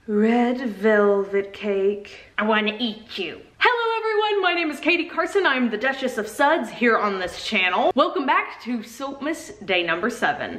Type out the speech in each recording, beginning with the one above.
Red velvet cake. I want to eat you. Hello everyone, my name is Katie Carson. I'm the Duchess of Suds here on this channel. Welcome back to Soapmas Day number 7.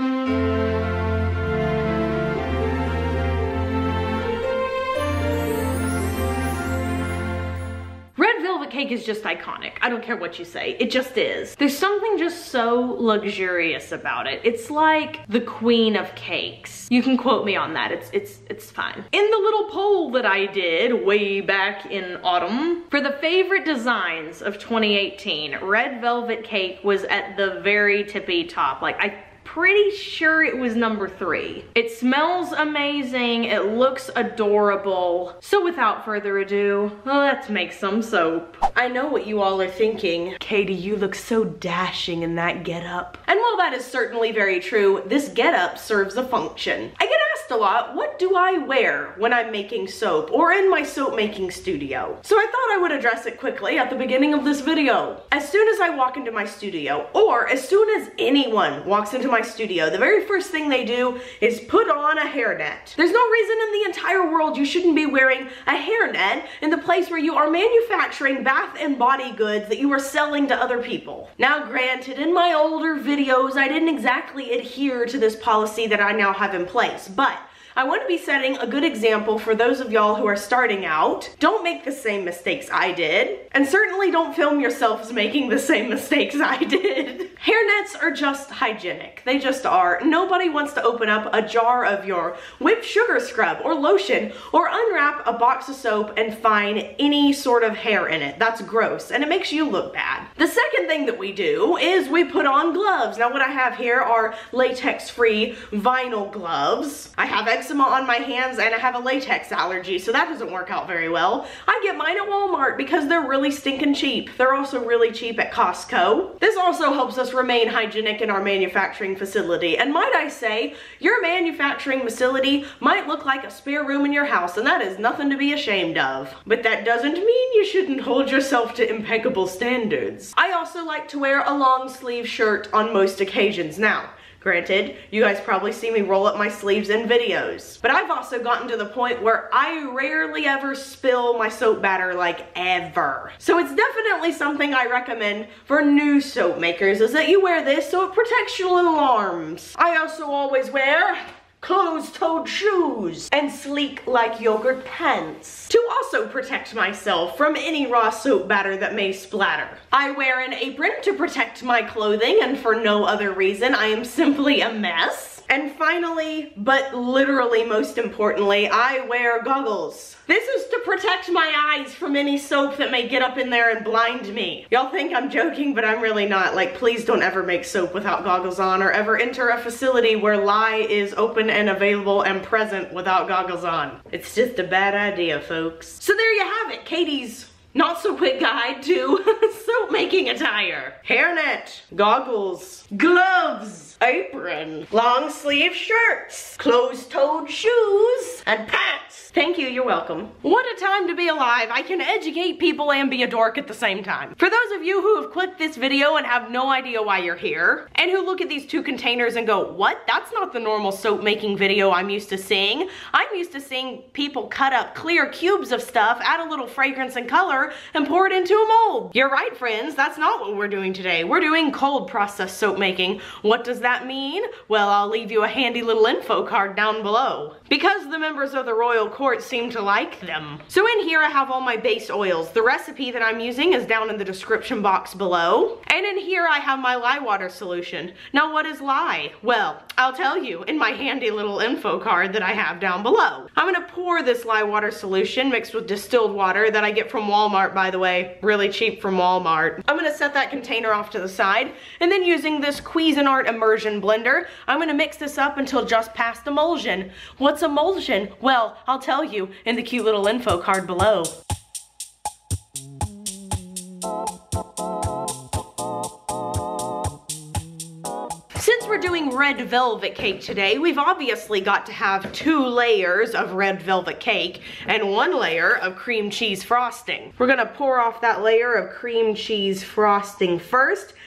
Red velvet cake is just iconic. I don't care what you say, it just is. There's something just so luxurious about it. It's like the queen of cakes. You can quote me on that, it's fine. In the little poll that I did way back in autumn, for the favorite designs of 2018, red velvet cake was at the very tippy top. Like, I'm pretty sure it was number 3. It smells amazing, it looks adorable. So without further ado, let's make some soap. I know what you all are thinking. Katie, you look so dashing in that getup. And while that is certainly very true, this getup serves a function. I get asked a lot, what do I wear when I'm making soap or in my soap making studio? So I thought I would address it quickly at the beginning of this video. As soon as I walk into my studio, or as soon as anyone walks into my studio, the very first thing they do is put on a hairnet. There's no reason in the entire world you shouldn't be wearing a hairnet in the place where you are manufacturing bath and body goods that you are selling to other people. Now granted, in my older videos I didn't exactly adhere to this policy that I now have in place, but I want to be setting a good example for those of y'all who are starting out. Don't make the same mistakes I did, and certainly don't film yourselves making the same mistakes I did. Hairnets are just hygienic. They just are. Nobody wants to open up a jar of your whipped sugar scrub or lotion or unwrap a box of soap and find any sort of hair in it. That's gross, and it makes you look bad. The second thing that we do is we put on gloves. Now what I have here are latex-free vinyl gloves. I have eczema on my hands and I have a latex allergy, so that doesn't work out very well. I get mine at Walmart because they're really stinking cheap. They're also really cheap at Costco. This also helps us remain hygienic in our manufacturing facility. And might I say, your manufacturing facility might look like a spare room in your house, and that is nothing to be ashamed of. But that doesn't mean you shouldn't hold yourself to impeccable standards. I also like to wear a long sleeve shirt on most occasions. Now, granted, you guys probably see me roll up my sleeves in videos, but I've also gotten to the point where I rarely ever spill my soap batter, like ever. So it's definitely something I recommend for new soap makers, is that you wear this so it protects your little arms. I also always wear closed-toed shoes and sleek like yogurt pants to also protect myself from any raw soap batter that may splatter. I wear an apron to protect my clothing, and for no other reason. I am simply a mess. And finally, but literally most importantly, I wear goggles. This is to protect my eyes from any soap that may get up in there and blind me. Y'all think I'm joking, but I'm really not. Like, please don't ever make soap without goggles on, or ever enter a facility where lye is open and available and present without goggles on. It's just a bad idea, folks. So there you have it, Katie's not so quick guide to soap making attire. Hairnet, goggles, gloves, apron, long sleeve shirts, closed-toed shoes, and pants. Thank you, you're welcome. What a time to be alive. I can educate people and be a dork at the same time. For those of you who have clicked this video and have no idea why you're here, and who look at these 2 containers and go, what? That's not the normal soap making video I'm used to seeing. I'm used to seeing people cut up clear cubes of stuff, add a little fragrance and color, and pour it into a mold. You're right, friends, that's not what we're doing today. We're doing cold process soap making. What does that mean? Well, I'll leave you a handy little info card down below, because the members of the royal court seem to like them. So in here I have all my base oils. The recipe that I'm using is down in the description box below. And in here I have my lye water solution. Now what is lye? Well, I'll tell you in my handy little info card that I have down below. I'm gonna pour this lye water solution mixed with distilled water that I get from Walmart, by the way, really cheap from Walmart. I'm gonna set that container off to the side, and then using this Cuisinart immersion blender, I'm gonna mix this up until just past emulsion. What's emulsion? Well, I'll tell you in the cute little info card below. Since we're doing red velvet cake today, we've obviously got to have 2 layers of red velvet cake and 1 layer of cream cheese frosting. We're gonna pour off that layer of cream cheese frosting first,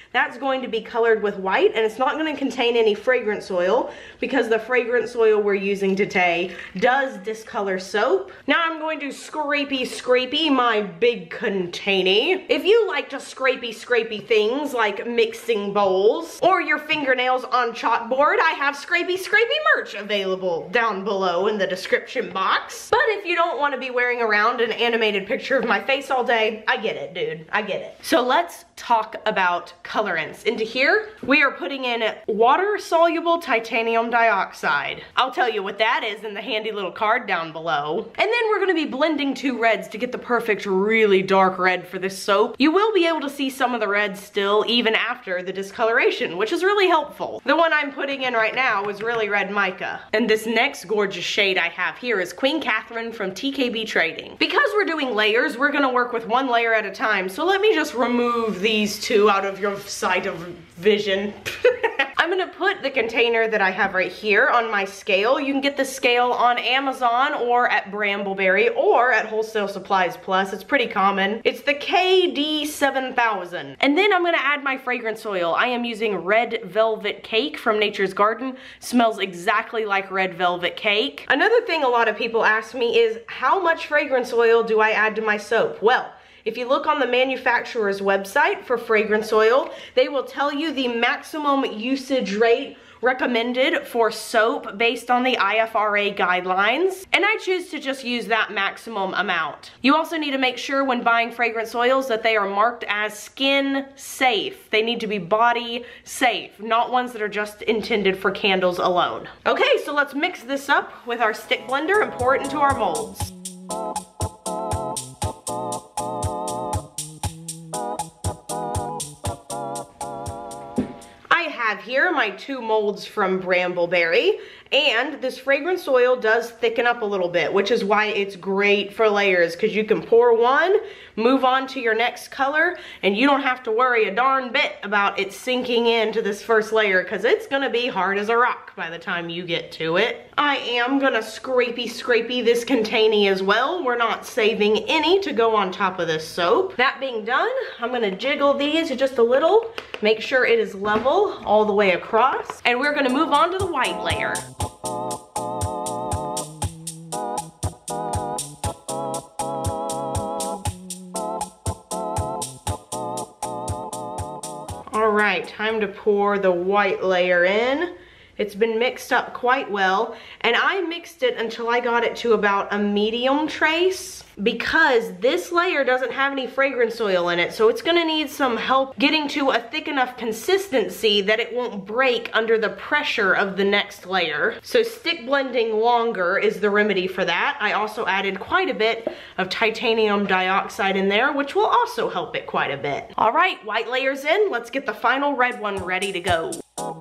that's going to be colored with white, and it's not going to contain any fragrance oil because the fragrance oil we're using today does discolor soap. Now I'm going to scrapey my big container. If you like to scrapey things like mixing bowls or your fingernails on chalkboard, I have scrapey merch available down below in the description box. But if you don't want to be wearing around an animated picture of my face all day, I get it, dude. I get it. So let's talk about colorants. Into here, we are putting in water-soluble titanium dioxide. I'll tell you what that is in the handy little card down below. And then we're gonna be blending two reds to get the perfect, really dark red for this soap. You will be able to see some of the reds still, even after the discoloration, which is really helpful. The one I'm putting in right now is really red mica. And this next gorgeous shade I have here is Queen Catherine from TKB Trading. Because we're doing layers, we're gonna work with one layer at a time, so let me just remove these two out of your sight of vision. I'm gonna put the container that I have right here on my scale. You can get the scale on Amazon or at Brambleberry or at Wholesale Supplies Plus. It's pretty common. It's the KD7000. And then I'm gonna add my fragrance oil. I am using Red Velvet Cake from Nature's Garden. Smells exactly like red velvet cake. Another thing a lot of people ask me is, how much fragrance oil do I add to my soap? Well, if you look on the manufacturer's website for fragrance oil, they will tell you the maximum usage rate recommended for soap based on the IFRA guidelines, and I choose to just use that maximum amount. You also need to make sure when buying fragrance oils that they are marked as skin safe. They need to be body safe, not ones that are just intended for candles alone. Okay, so let's mix this up with our stick blender and pour it into our molds. Have here my two molds from Brambleberry, and this fragrance oil does thicken up a little bit, which is why it's great for layers, because you can pour one, move on to your next color, and you don't have to worry a darn bit about it sinking into this first layer, because it's gonna be hard as a rock by the time you get to it. I am gonna scrapey this container as well. We're not saving any to go on top of this soap. That being done, I'm gonna jiggle these just a little, make sure it is level all the way across, and we're gonna move on to the white layer. All right, time to pour the white layer in. It's been mixed up quite well, and I mixed it until I got it to about a medium trace, because this layer doesn't have any fragrance oil in it, so it's gonna need some help getting to a thick enough consistency that it won't break under the pressure of the next layer. So stick blending longer is the remedy for that. I also added quite a bit of titanium dioxide in there, which will also help it quite a bit. All right, white layer's in. Let's get the final red one ready to go.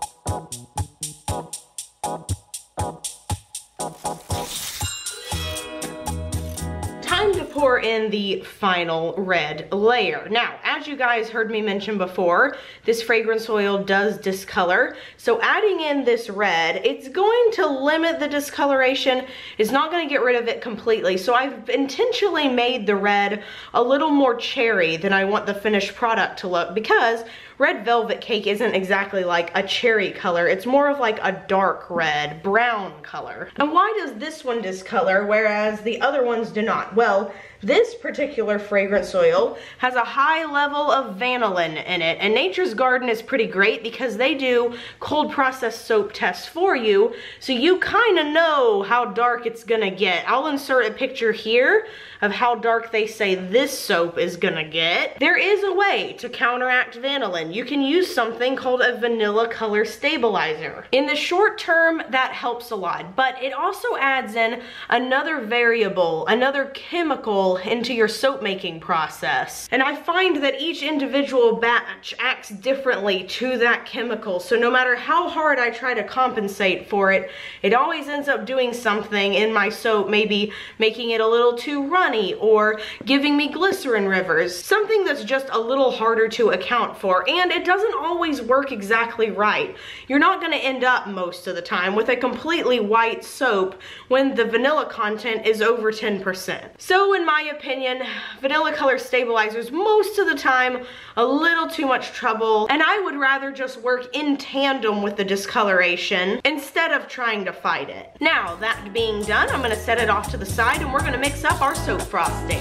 Time to pour in the final red layer. Now, as you guys heard me mention before, this fragrance oil does discolor. So adding in this red, it's going to limit the discoloration. It's not going to get rid of it completely. So I've intentionally made the red a little more cherry than I want the finished product to look, because Red Velvet Cake isn't exactly like a cherry color. It's more of like a dark red, brown color. And why does this one discolor whereas the other ones do not? Well, this particular fragrance oil has a high level of vanillin in it, and Nature's Garden is pretty great because they do cold process soap tests for you, so you kind of know how dark it's gonna get. I'll insert a picture here of how dark they say this soap is gonna get. There is a way to counteract vanillin. You can use something called a vanilla color stabilizer. In the short term, that helps a lot, but it also adds in another variable, another chemical into your soap making process. And I find that each individual batch acts differently to that chemical, so no matter how hard I try to compensate for it, it always ends up doing something in my soap, maybe making it a little too runny or giving me glycerin rivers, something that's just a little harder to account for. and it doesn't always work exactly right. You're not gonna end up most of the time with a completely white soap when the vanilla content is over 10%. So in my opinion, vanilla color stabilizers most of the time a little too much trouble, and I would rather just work in tandem with the discoloration instead of trying to fight it. Now, that being done, I'm gonna set it off to the side and we're gonna mix up our soap frosting.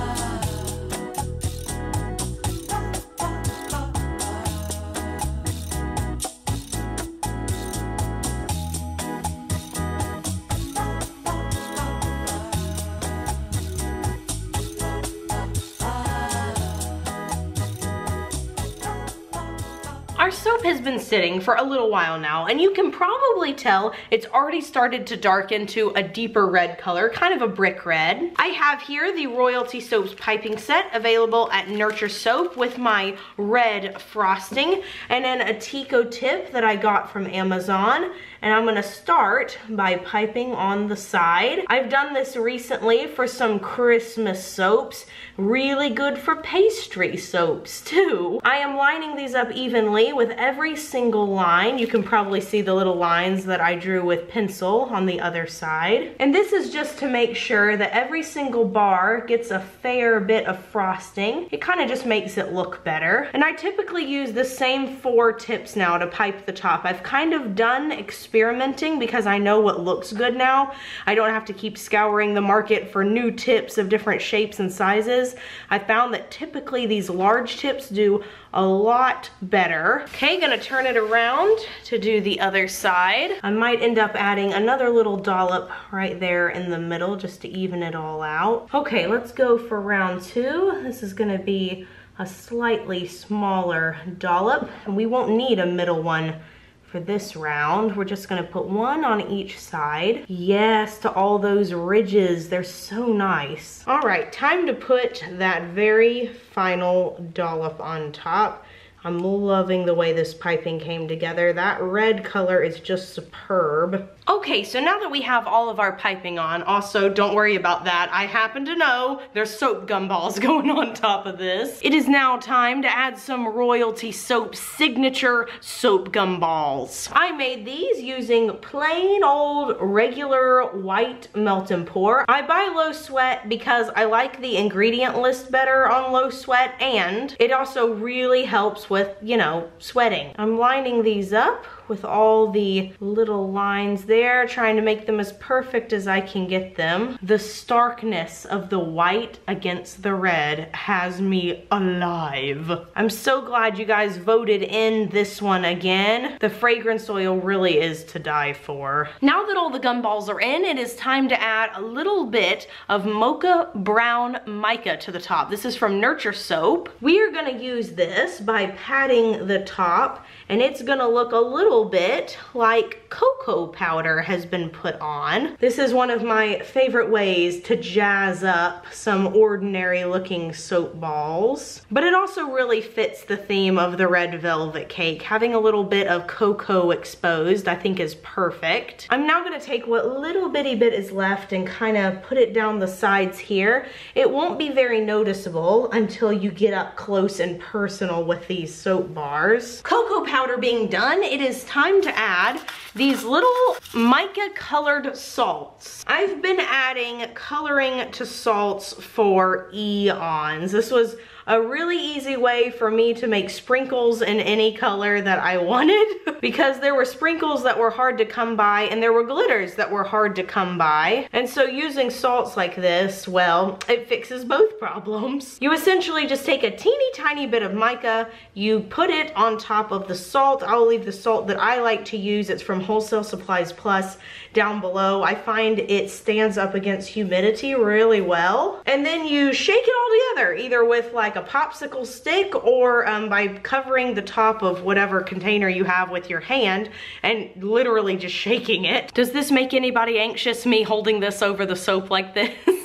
Our soap has been sitting for a little while now, and you can probably tell it's already started to darken to a deeper red color, kind of a brick red. I have here the Royalty Soaps piping set available at Nurture Soap with my red frosting, and then a Tico tip that I got from Amazon. And I'm gonna start by piping on the side. I've done this recently for some Christmas soaps. Really good for pastry soaps too. I am lining these up evenly with every single line. You can probably see the little lines that I drew with pencil on the other side. And this is just to make sure that every single bar gets a fair bit of frosting. It kind of just makes it look better. And I typically use the same 4 tips now to pipe the top. I've kind of done experimenting because I know what looks good now. I don't have to keep scouring the market for new tips of different shapes and sizes. I found that typically these large tips do a lot better. Okay, gonna turn it around to do the other side. I might end up adding another little dollop right there in the middle just to even it all out. Okay, let's go for round 2. This is gonna be a slightly smaller dollop, and we won't need a middle one for this round. We're just gonna put one on each side. Yes, to all those ridges, they're so nice. All right, time to put that very final dollop on top. I'm loving the way this piping came together. That red color is just superb. Okay, so now that we have all of our piping on, also don't worry about that. I happen to know there's soap gumballs going on top of this. It is now time to add some Royalty Soap signature soap gumballs. I made these using plain old regular white melt and pour. I buy Low Sweat because I like the ingredient list better on Low Sweat, and it also really helps with, you know, sweating. I'm lining these up with all the little lines there, trying to make them as perfect as I can get them. The starkness of the white against the red has me alive. I'm so glad you guys voted in this one again. The fragrance oil really is to die for. Now that all the gumballs are in, it is time to add a little bit of Mocha Brown Mica to the top. This is from Nurture Soap. We are gonna use this by patting the top, and it's gonna look a little bit like cocoa powder has been put on. This is one of my favorite ways to jazz up some ordinary looking soap balls, but it also really fits the theme of the red velvet cake. Having a little bit of cocoa exposed I think is perfect. I'm now gonna take what little bitty bit is left and kind of put it down the sides here. It won't be very noticeable until you get up close and personal with these soap bars. Cocoa powder being done, it is time to add these little mica colored salts. I've been adding coloring to salts for eons. This was a really easy way for me to make sprinkles in any color that I wanted because there were sprinkles that were hard to come by and there were glitters that were hard to come by. And so using salts like this, well, it fixes both problems. You essentially just take a teeny tiny bit of mica, you put it on top of the salt. I'll leave the salt that I like to use. It's from Wholesale Supplies Plus down below. I find it stands up against humidity really well. And then you shake it all together, either with like a popsicle stick or by covering the top of whatever container you have with your hand and literally just shaking it. Does this make anybody anxious, me holding this over the soap like this?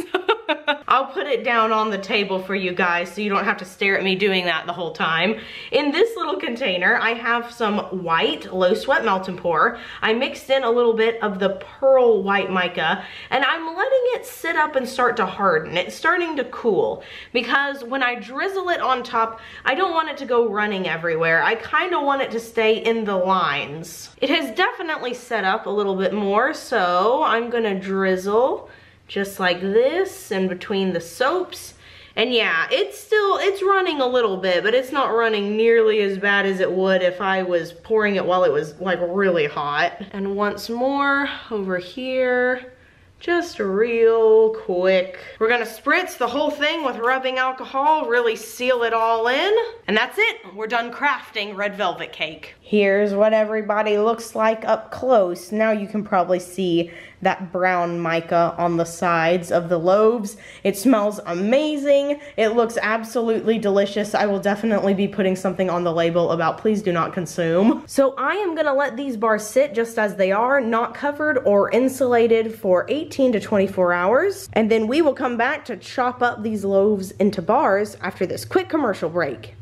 I'll put it down on the table for you guys so you don't have to stare at me doing that the whole time. In this little container, I have some white low sweat melt and pour. I mixed in a little bit of the pearl white mica, and I'm letting it sit up and start to harden. It's starting to cool because when I drizzle it on top, I don't want it to go running everywhere. I kind of want it to stay in the lines. It has definitely set up a little bit more, so I'm gonna drizzle just like this in between the soaps. And yeah, it's running a little bit, but it's not running nearly as bad as it would if I was pouring it while it was like really hot. And once more over here, just real quick. We're gonna spritz the whole thing with rubbing alcohol, really seal it all in. And that's it, we're done crafting red velvet cake. Here's what everybody looks like up close. Now you can probably see that brown mica on the sides of the loaves. It smells amazing. It looks absolutely delicious. I will definitely be putting something on the label about please do not consume. So I am gonna let these bars sit just as they are, not covered or insulated, for 18 to 24 hours. And then we will come back to chop up these loaves into bars after this quick commercial break.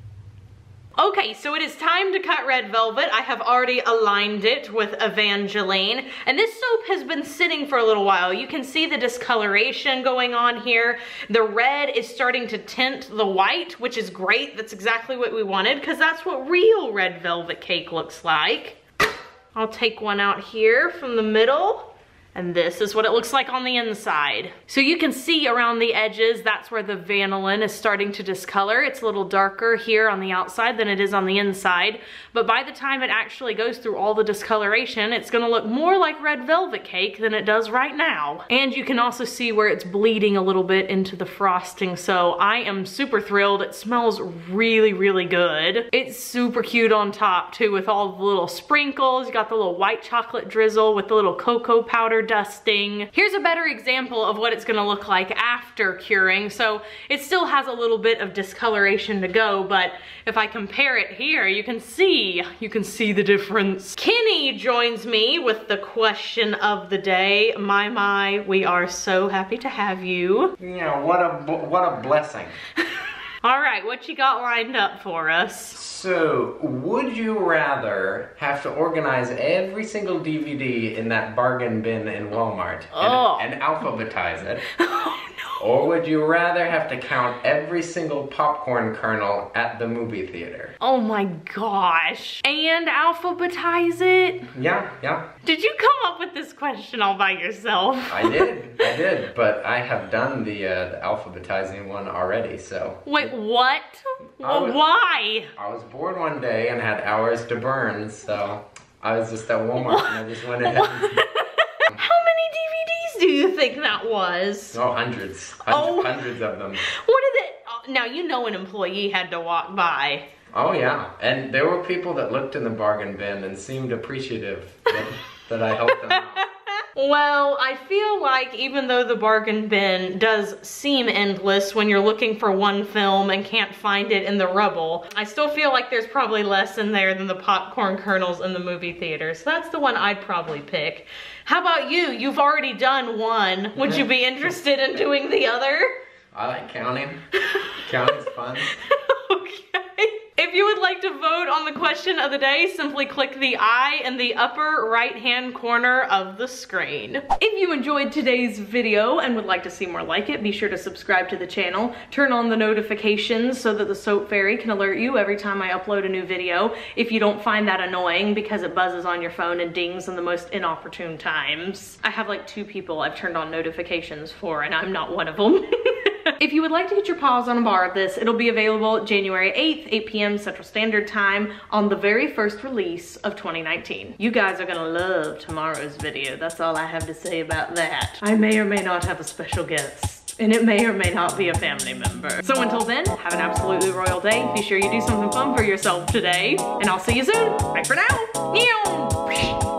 Okay, so it is time to cut red velvet. I have already aligned it with Evangeline, and this soap has been sitting for a little while. You can see the discoloration going on here. The red is starting to tint the white, which is great. That's exactly what we wanted, because that's what real red velvet cake looks like. I'll take one out here from the middle. And this is what it looks like on the inside. So you can see around the edges, that's where the vanillin is starting to discolor. It's a little darker here on the outside than it is on the inside. But by the time it actually goes through all the discoloration, it's gonna look more like red velvet cake than it does right now. And you can also see where it's bleeding a little bit into the frosting. So I am super thrilled. It smells really, really good. It's super cute on top too, with all the little sprinkles. You got the little white chocolate drizzle with the little cocoa powder dusting. Here's a better example of what it's gonna look like after curing. So it still has a little bit of discoloration to go, but if I compare it here, you can see the difference. Kenny joins me with the question of the day. My, we are so happy to have you. Yeah, what a blessing. All right, what you got lined up for us? So, would you rather have to organize every single DVD in that bargain bin in Walmart and alphabetize it? Oh, no. Or would you rather have to count every single popcorn kernel at the movie theater? Oh my gosh. And alphabetize it? Yeah. Did you come up with this question all by yourself? I did, but I have done the alphabetizing one already, so. Wait, what? Why? I was bored one day and had hours to burn, so I was just at Walmart and I just went ahead and... How many DVDs do you think that was? Oh, hundreds of them. What did it, now you know an employee had to walk by. Oh yeah, and there were people that looked in the bargain bin and seemed appreciative that I helped them out. Well, I feel like even though the bargain bin does seem endless when you're looking for one film and can't find it in the rubble, I still feel like there's probably less in there than the popcorn kernels in the movie theater. So that's the one I'd probably pick. How about you? You've already done one. Would you be interested in doing the other? I like counting. Counting's fun. Okay. If you would like to vote on the question of the day, simply click the I in the upper right-hand corner of the screen. If you enjoyed today's video and would like to see more like it, be sure to subscribe to the channel, turn on the notifications so that the Soap Fairy can alert you every time I upload a new video, if you don't find that annoying because it buzzes on your phone and dings in the most inopportune times. I have like 2 people I've turned on notifications for, and I'm not one of them. If you would like to get your paws on a bar of this, it'll be available January 8th, 8 p.m. Central Standard Time on the very first release of 2019. You guys are gonna love tomorrow's video. That's all I have to say about that. I may or may not have a special guest, and it may or may not be a family member. So until then, have an absolutely royal day. Be sure you do something fun for yourself today, and I'll see you soon. Bye for now. Meow.